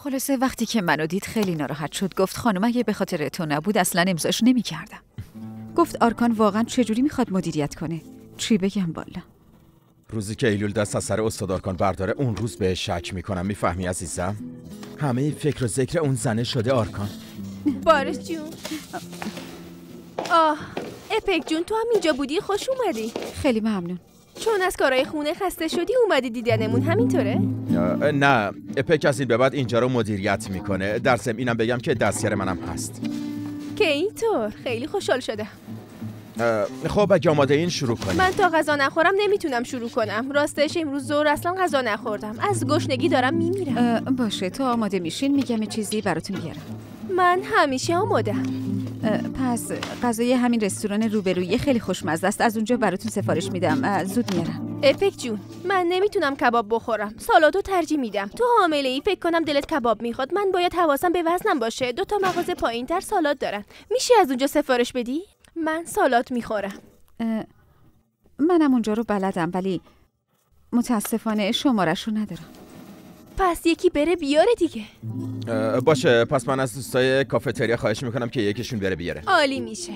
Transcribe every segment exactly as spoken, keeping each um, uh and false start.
خلاصه وقتی که منو دید خیلی ناراحت شد. گفت خانم اگه به خاطر تو نبود اصلا امضاش نمی کردم. گفت آرکان واقعا چجوری میخواد مدیریت کنه؟ چی بگم والا؟ روزی که ایلول دست از سر استاد آرکان برداره اون روز به شک میکنم. میفهمی عزیزم؟ همه فکر و ذکر اون زنه شده آرکان. بارش جون. آه اپک جون تو هم اینجا بودی؟ خوش اومدی. خیلی ممنون. چون از کارهای خونه خسته شدی اومدی دیدنمون، همینطوره؟ نه اپک از این به بعد اینجا رو مدیریت میکنه. در ضمن اینم بگم که دستیار منم هست. که اینطور؟ خیلی خوشحال شدم. خب اگه آماده این شروع کنیم. من تا غذا نخورم نمیتونم شروع کنم. راستش امروز ظهر اصلا غذا نخوردم. از گشنگی دارم میمیرم. باشه تا آماده میشین میگم چیزی براتون بیارم. من همیشه آماده‌ام. پس غذای همین رستوران روبرویی خیلی خوشمزه است. از اونجا براتون سفارش میدم. زود میارم. اپک جون من نمیتونم کباب بخورم. سالادو ترجیح میدم. تو حامله‌ای فکر کنم دلت کباب میخواد. من باید حواسم به وزنم باشه. دو تا مغازه پایینتر سالاد دارن. میشه از اونجا سفارش بدی؟ من سالاد میخورم. منم اونجا رو بلدم ولی متاسفانه شمارش رو ندارم. پس یکی بره بیاره دیگه. باشه پس من از دوستای کافتریا خواهش میکنم که یکیشون بره بیاره. عالی میشه.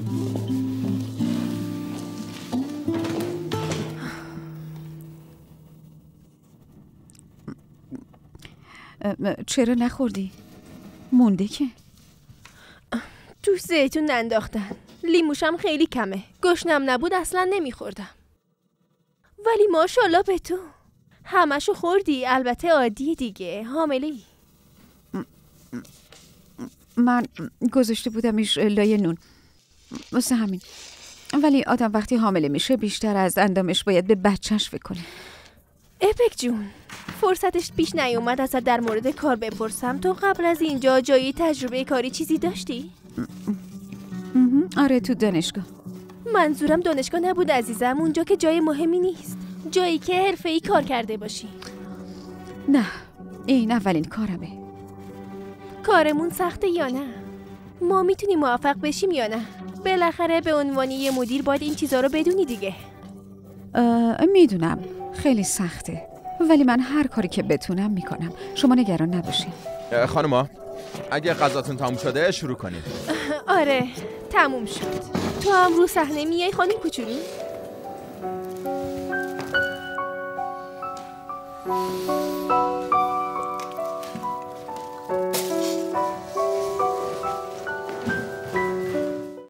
چرا نخوردی؟ مونده که توش زیتون ننداختن. لیموشم خیلی کمه. گشنم نبود اصلا نمیخوردم. ولی ماشاءالله به تو همشو خوردی. البته عادی دیگه، حامله‌ای. من گذاشته بودمش لای نون واسه همین. ولی آدم وقتی حامله میشه بیشتر از اندامش باید به بچهش فکر کنه. اپک جون فرصتش پیش نیومد ازت در مورد کار بپرسم. تو قبل از اینجا جایی تجربه کاری چیزی داشتی؟ آره تو دانشگاه. منظورم دانشگاه نبود عزیزم. اونجا که جای مهمی نیست. جایی که حرفه‌ای کار کرده باشی. نه این اولین کارمه. کارمون سخته یا نه؟ ما میتونیم موفق بشیم یا نه؟ بالاخره به عنوان یه مدیر باید این چیزا رو بدونی دیگه. میدونم خیلی سخته ولی من هر کاری که بتونم میکنم. شما نگران نباشین. خانوما اگه غذاتون تموم شده شروع کنید. آره تموم شد. تو هم رو صحنه میای خانم کوچولو؟